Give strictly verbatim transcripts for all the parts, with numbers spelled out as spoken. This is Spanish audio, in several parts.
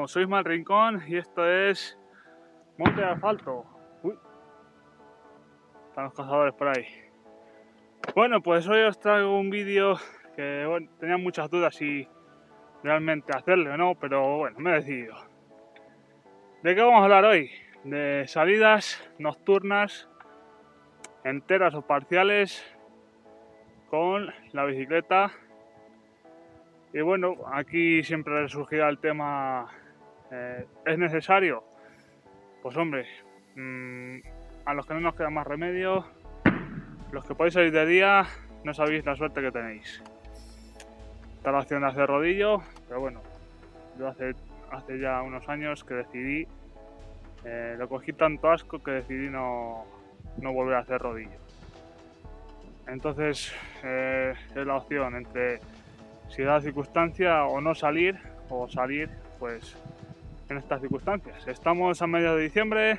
Bueno, soy Ismael Rincón y esto es Monte de Asfalto. Uy, están los cazadores por ahí. Bueno, pues hoy os traigo un vídeo que bueno, tenía muchas dudas si realmente hacerle o no, pero bueno, me he decidido. ¿De qué vamos a hablar hoy? De salidas nocturnas, enteras o parciales, con la bicicleta. Y bueno, aquí siempre surgirá el tema, eh, ¿es necesario? Pues hombre, mmm, a los que no nos queda más remedio, los que podéis salir de día, no sabéis la suerte que tenéis. Está la opción de hacer rodillo, pero bueno, yo hace, hace ya unos años que decidí, eh, lo cogí tanto asco que decidí no, no volver a hacer rodillo. Entonces, eh, es la opción entre si da circunstancia o no salir, o salir, pues en estas circunstancias. Estamos a mediados de diciembre,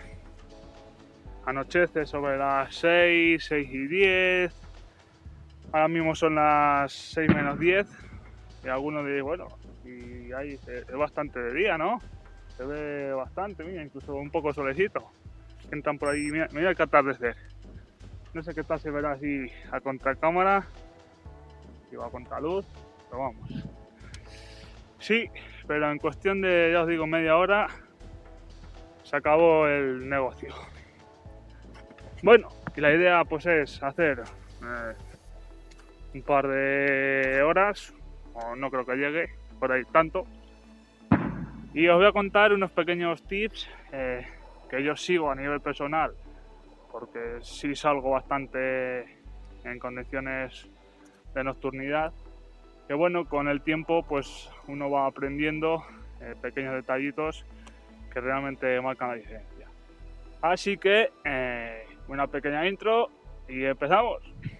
anochece sobre las seis, seis y diez, ahora mismo son las seis menos diez, y algunos diréis, bueno, y ahí es bastante de día, ¿no? Se ve bastante, mira, incluso un poco solecito. Entran por ahí, mira, mira que atardecer. No sé qué tal se verá así a contracámara, y va a contraluz, pero vamos. Sí, pero en cuestión de, ya os digo, media hora, se acabó el negocio. Bueno, y la idea pues es hacer eh, un par de horas, o no creo que llegue por ahí tanto, y os voy a contar unos pequeños tips eh, que yo sigo a nivel personal, porque sí salgo bastante en condiciones de nocturnidad, que bueno, con el tiempo pues uno va aprendiendo eh, pequeños detallitos que realmente marcan la diferencia. Así que eh, una pequeña intro y empezamos.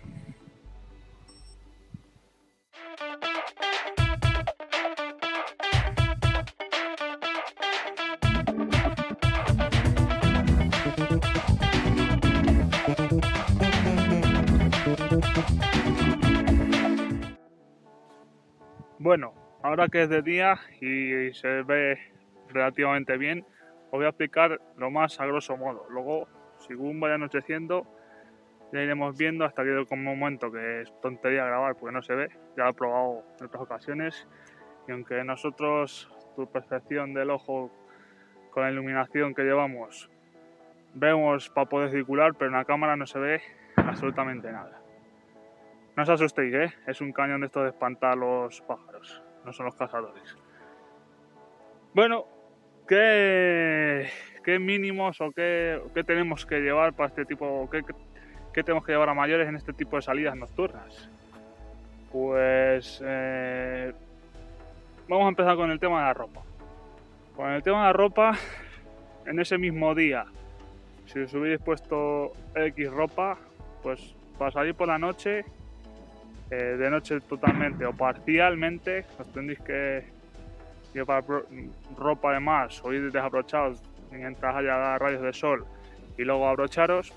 Bueno, ahora que es de día y se ve relativamente bien, os voy a explicar lo más a grosso modo. Luego, según vaya anocheciendo, ya iremos viendo hasta que llegue un momento que es tontería grabar porque no se ve. Ya lo he probado en otras ocasiones y aunque nosotros, tu percepción del ojo con la iluminación que llevamos, vemos para poder circular, pero en la cámara no se ve absolutamente nada. No os asustéis, ¿eh? Es un cañón de esto de espantar a los pájaros, no son los cazadores. Bueno, ¿qué, qué mínimos o qué, qué tenemos que llevar para este tipo, qué, qué tenemos que llevar a mayores en este tipo de salidas nocturnas? Pues eh, vamos a empezar con el tema de la ropa. Con el tema de la ropa, en ese mismo día, si os hubierais puesto X ropa, pues para salir por la noche, eh, de noche totalmente o parcialmente, os tendréis que llevar ropa de más o ir desabrochados mientras haya rayos de sol y luego abrocharos.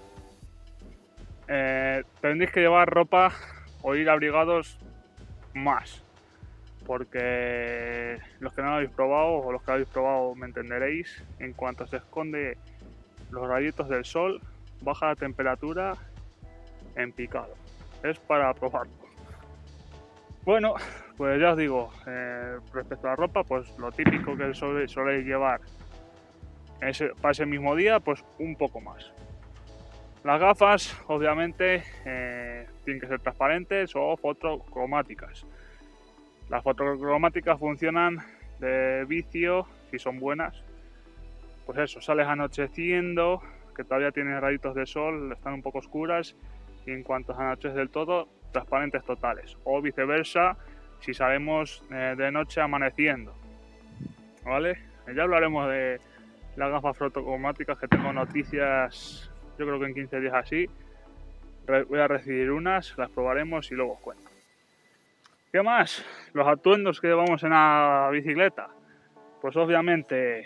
Eh, tendréis que llevar ropa o ir abrigados más, porque los que no lo habéis probado o los que lo habéis probado me entenderéis. En cuanto se esconde los rayitos del sol, baja la temperatura en picado. Es para probarlo. Bueno, pues ya os digo, eh, respecto a la ropa, pues lo típico que soléis llevar ese, para ese mismo día, pues un poco más. Las gafas, obviamente, eh, tienen que ser transparentes o fotocromáticas. Las fotocromáticas funcionan de vicio, si son buenas. Pues eso, sales anocheciendo, que todavía tienen rayitos de sol, están un poco oscuras, y en cuanto anochece del todo, transparentes totales. O viceversa, si salimos eh, de noche amaneciendo. ¿Vale? Ya hablaremos de las gafas fotocromáticas, que tengo noticias, yo creo que en quince días así. Voy a recibir unas, las probaremos y luego os cuento. ¿Qué más? Los atuendos que llevamos en la bicicleta. Pues obviamente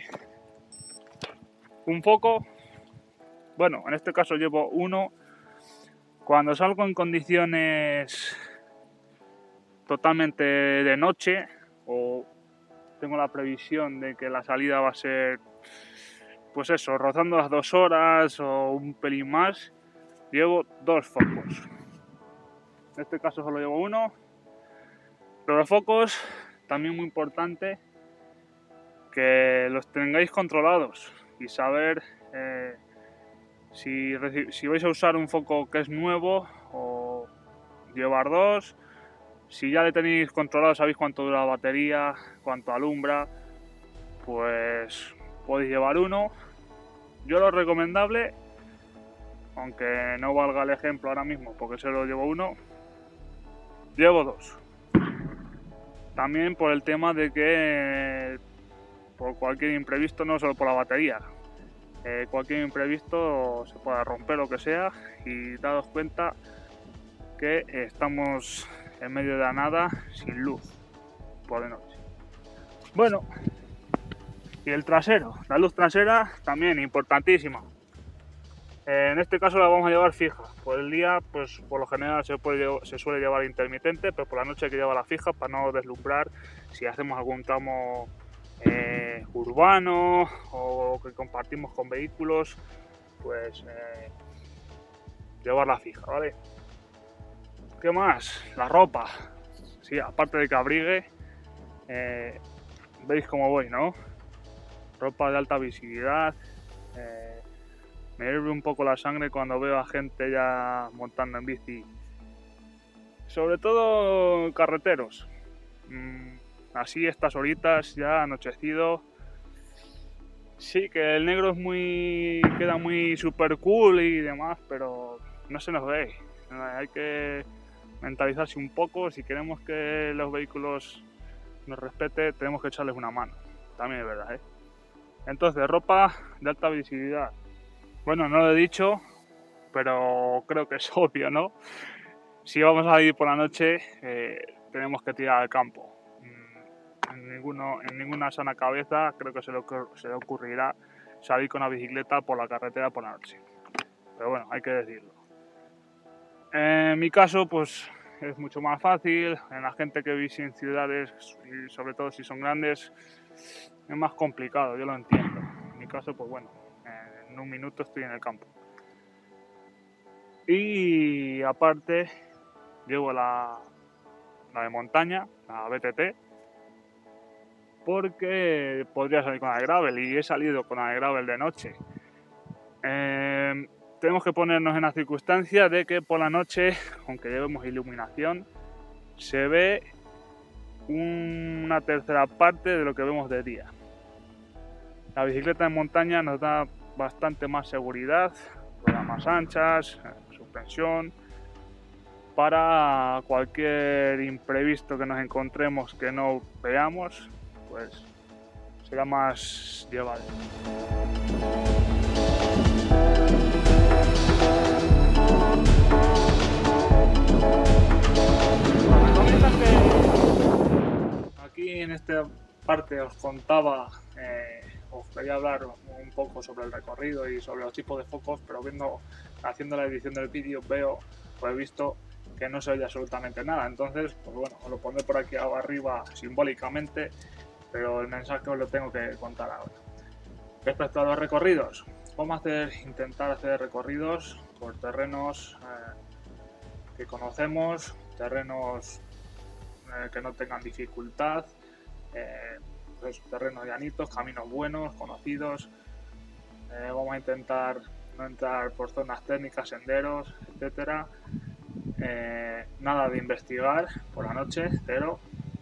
un foco. Bueno, en este caso llevo uno. Cuando salgo en condiciones totalmente de noche o tengo la previsión de que la salida va a ser, pues eso, rozando las dos horas o un pelín más, llevo dos focos. En este caso solo llevo uno, pero los focos, también muy importante, que los tengáis controlados y saber eh, si, si vais a usar un foco que es nuevo o llevar dos. Si ya le tenéis controlado, sabéis cuánto dura la batería, cuánto alumbra, pues podéis llevar uno. Yo lo recomendable, aunque no valga el ejemplo ahora mismo porque solo llevo uno, llevo dos. También por el tema de que por cualquier imprevisto, no solo por la batería, eh, cualquier imprevisto se pueda romper lo que sea, y daos cuenta que estamos en medio de la nada, sin luz, por de noche. Bueno, y el trasero, la luz trasera también importantísima. Eh, en este caso la vamos a llevar fija. Por el día, pues por lo general se, puede, se suele llevar intermitente, pero por la noche hay que llevarla fija para no deslumbrar si hacemos algún tramo eh, urbano o que compartimos con vehículos, pues eh, llevarla fija, ¿vale? ¿Qué más? La ropa. Sí, aparte de que abrigue, eh, veis cómo voy, ¿no? Ropa de alta visibilidad. Eh, me hierve un poco la sangre cuando veo a gente ya montando en bici. Sobre todo carreteros. Mm, así estas horitas ya anochecido. Sí, que el negro es muy. Queda muy super cool y demás, pero no se nos ve. Hay que mentalizarse un poco. Si queremos que los vehículos nos respeten, tenemos que echarles una mano. También es verdad, ¿eh? Entonces, ropa de alta visibilidad. Bueno, no lo he dicho, pero creo que es obvio, ¿no? Si vamos a ir por la noche, eh, tenemos que tirar al campo. En, ninguno, en ninguna sana cabeza creo que se le, se le ocurrirá salir con una bicicleta por la carretera por la noche. Pero bueno, hay que decirlo. En mi caso, pues es mucho más fácil. En la gente que vive en ciudades, y sobre todo si son grandes, es más complicado, yo lo entiendo. En mi caso, pues bueno, en un minuto estoy en el campo. Y aparte, llevo la, la de montaña, la B T T, porque podría salir con la de gravel, y he salido con la de gravel de noche. Eh, tenemos que ponernos en la circunstancia de que por la noche, aunque llevemos iluminación, se ve una tercera parte de lo que vemos de día. La bicicleta en montaña nos da bastante más seguridad, ruedas más anchas, suspensión. Para cualquier imprevisto que nos encontremos que no veamos, pues será más llevable. Aquí en esta parte os contaba, eh, os quería hablar un poco sobre el recorrido y sobre los tipos de focos, pero viendo, haciendo la edición del vídeo, veo, pues he visto que no se oye absolutamente nada. Entonces, pues bueno, os lo pondré por aquí arriba simbólicamente, pero el mensaje os lo tengo que contar ahora. Respecto a los recorridos, vamos a hacer, intentar hacer recorridos por terrenos eh, que conocemos, terrenos eh, que no tengan dificultad, eh, pues, terrenos llanitos, caminos buenos, conocidos. Eh, vamos a intentar no entrar por zonas técnicas, senderos, etcétera. Eh, nada de investigar por la noche, cero.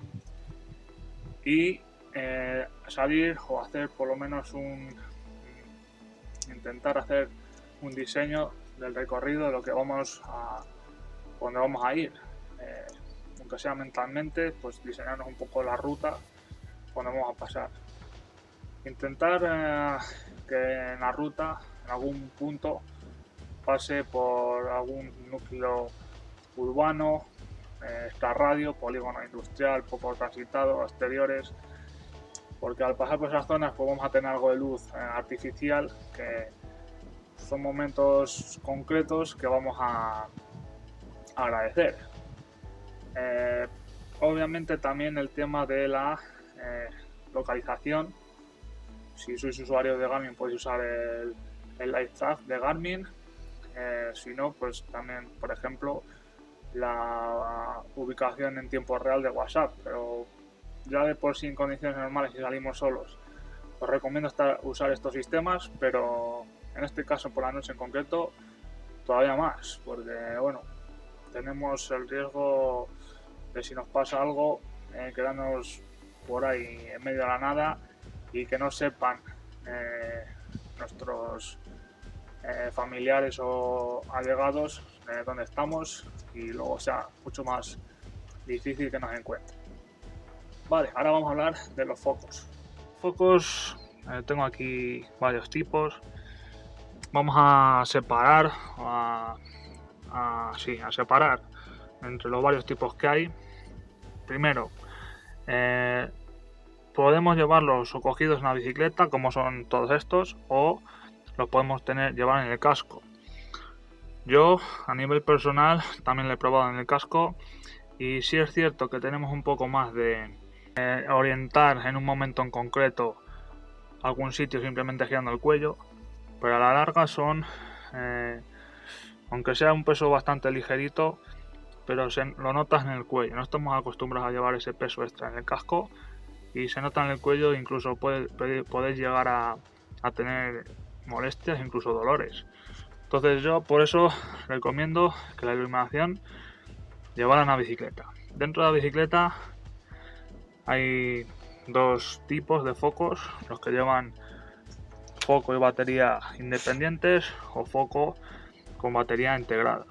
Y eh, salir o hacer por lo menos un intentar hacer un diseño del recorrido de lo que vamos a donde vamos a ir, eh, aunque sea mentalmente, pues diseñarnos un poco la ruta donde vamos a pasar. Intentar eh, que en la ruta, en algún punto, pase por algún núcleo urbano, eh, extrarradio, polígono industrial poco transitado, exteriores, porque al pasar por esas zonas pues vamos a tener algo de luz eh, artificial, que son momentos concretos que vamos a agradecer. Eh, obviamente también el tema de la eh, localización. Si sois usuario de Garmin podéis usar el, el Live Track de Garmin. Eh, si no, pues también, por ejemplo, la ubicación en tiempo real de WhatsApp. Pero ya de por sí en condiciones normales, si salimos solos, os recomiendo estar, usar estos sistemas, pero en este caso por la noche en concreto todavía más, porque bueno, tenemos el riesgo de, si nos pasa algo, eh, quedarnos por ahí en medio de la nada y que no sepan eh, nuestros eh, familiares o allegados eh, dónde estamos, y luego sea mucho más difícil que nos encuentren. Vale, ahora vamos a hablar de los focos. Focos, eh, tengo aquí varios tipos. Vamos a separar, a, a, sí, a separar entre los varios tipos que hay. Primero, eh, podemos llevarlos o cogidos en la bicicleta, como son todos estos, o los podemos tener llevar en el casco. Yo, a nivel personal, también lo he probado en el casco, y sí es cierto que tenemos un poco más de eh, orientar en un momento en concreto algún sitio simplemente girando el cuello, pero a la larga son, eh, aunque sea un peso bastante ligerito, pero se lo notas en el cuello. No estamos acostumbrados a llevar ese peso extra en el casco y se nota en el cuello, incluso puede, podéis llegar a, a tener molestias, incluso dolores. Entonces yo por eso recomiendo que la iluminación llevarla en la bicicleta. Dentro de la bicicleta hay dos tipos de focos: los que llevan foco y batería independientes o foco con batería integrada.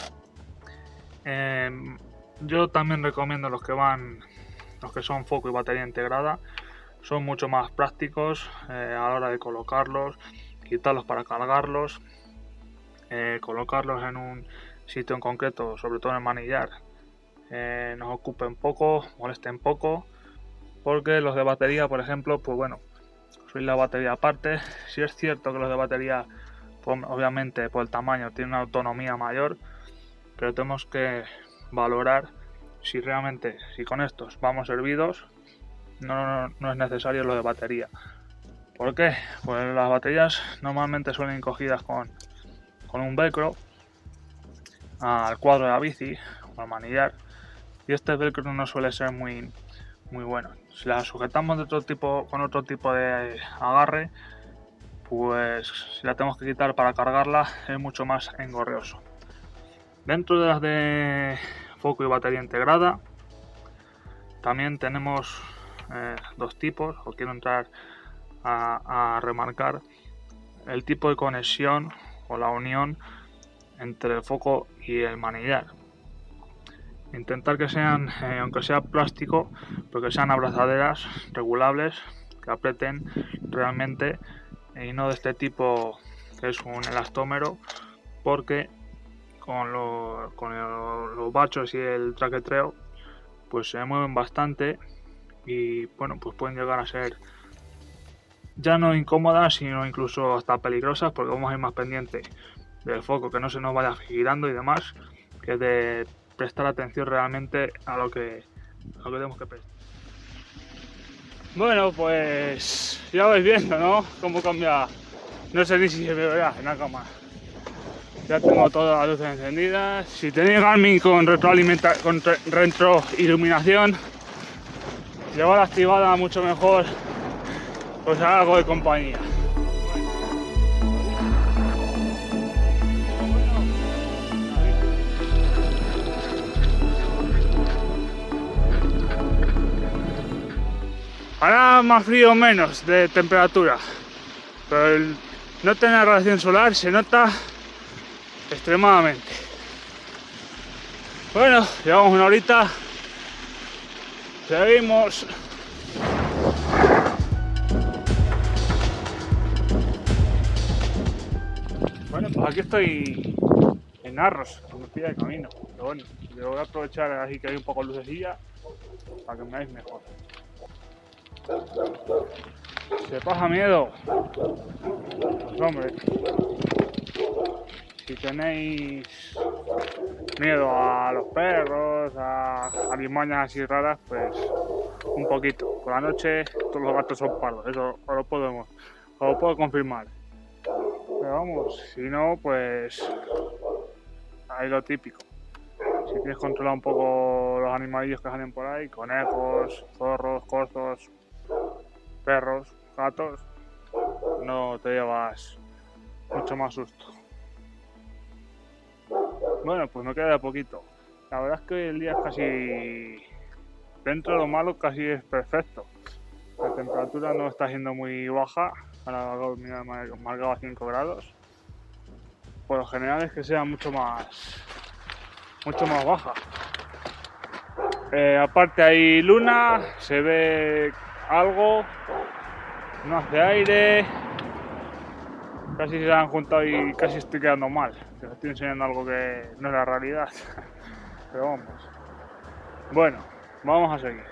Eh, yo también recomiendo los que van, los que son foco y batería integrada. Son mucho más prácticos eh, a la hora de colocarlos, quitarlos para cargarlos, eh, colocarlos en un sitio en concreto, sobre todo en el manillar, eh, nos ocupen poco, molesten poco, porque los de batería, por ejemplo, pues bueno, soy la batería aparte. Si es cierto que los de batería, pues, obviamente por el tamaño, tienen una autonomía mayor, pero tenemos que valorar si realmente, si con estos vamos servidos, no, no, no es necesario lo de batería. ¿Por qué? Pues las baterías normalmente suelen ir cogidas con, con un velcro al cuadro de la bici o al manillar, y este velcro no suele ser muy, muy bueno. Si la sujetamos de otro tipo, con otro tipo de agarre, pues si la tenemos que quitar para cargarla es mucho más engorrioso. Dentro de las de foco y batería integrada también tenemos eh, dos tipos. Os quiero entrar a, a remarcar el tipo de conexión o la unión entre el foco y el manillar. Intentar que sean, eh, aunque sea plástico, pero que sean abrazaderas regulables, que aprieten realmente, y no de este tipo que es un elastómero, porque con, lo, con el, los bachos y el traquetreo pues se mueven bastante y bueno, pues pueden llegar a ser ya no incómodas, sino incluso hasta peligrosas, porque vamos a ir más pendiente del foco, que no se nos vaya girando y demás, que de prestar atención realmente a lo que, a lo que tenemos que prestar. Bueno, pues ya vais viendo, ¿no? Cómo cambia. No sé ni si se me verá en la cámara. Ya tengo todas las luces encendidas. Si tenéis Garmin con retroalimenta con re retroiluminación, llevarla activada mucho mejor, pues hará algo de compañía. Hará más frío o menos de temperatura, pero el no tener radiación solar se nota extremadamente. Bueno, llevamos una horita, seguimos. Bueno, pues aquí estoy en Arros, que me pilla de camino, pero bueno, yo voy a aprovechar así que hay un poco de lucecilla para que me veáis mejor. ¿Se pasa miedo? Pues hombre, si tenéis miedo a los perros, a alimañas así raras, pues un poquito. Por la noche todos los gatos son pardos, eso os lo podemos, os lo puedo confirmar. Pero vamos, si no, pues ahí lo típico. Si quieres controlar un poco los animalillos que salen por ahí, conejos, zorros, corzos, perros, gatos, no te llevas mucho más susto. Bueno, pues me queda de poquito. La verdad es que hoy el día es casi, dentro de lo malo, casi es perfecto. La temperatura no está siendo muy baja, ahora me ha marcado a cinco grados. Por lo general es que sea mucho más, mucho más baja. Eh, aparte hay luna, se ve algo, no hace aire, casi se han juntado y casi estoy quedando mal. Te estoy enseñando algo que no es la realidad, pero vamos. Bueno, vamos a seguir.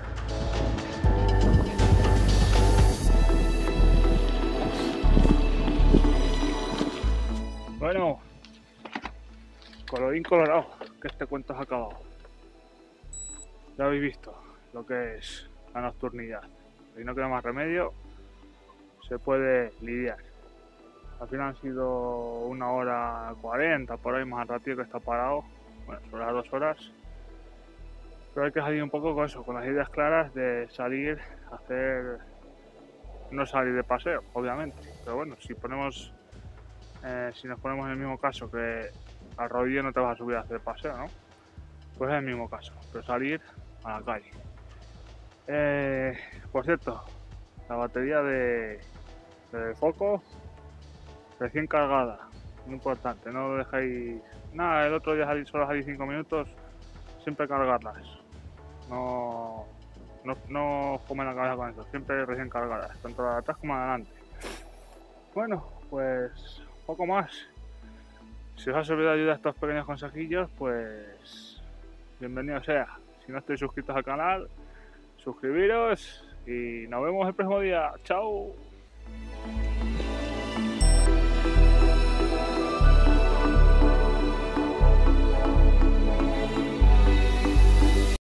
Bueno, colorín colorado, que este cuento se ha acabado. Ya habéis visto lo que es la nocturnidad. Si no queda más remedio, se puede lidiar. Al final han sido una hora cuarenta, por ahí más ratito que está parado. Bueno, son las dos horas. Pero hay que salir un poco con eso, con las ideas claras de salir, hacer... No salir de paseo, obviamente. Pero bueno, si ponemos... Eh, si nos ponemos en el mismo caso que al rodillo no te vas a subir a hacer paseo, ¿no? Pues es el mismo caso, pero salir a la calle. Eh, por cierto, la batería de, de foco recién cargada, muy importante, no lo dejéis. Nada, el otro día salí, solo salí cinco minutos, siempre cargarlas. No, no, no comen la cabeza con eso, siempre recién cargadas, tanto de atrás como de adelante. Bueno, pues poco más. Si os ha servido de ayuda estos pequeños consejillos, pues bienvenido sea. Si no estáis suscritos al canal, suscribiros y nos vemos el próximo día. ¡Chao!